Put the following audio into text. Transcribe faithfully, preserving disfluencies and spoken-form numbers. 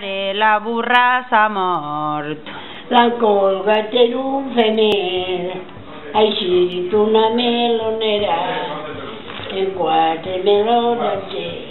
mare la burra s'ha mort. La colga té un femer, així una melonera, en quatre melons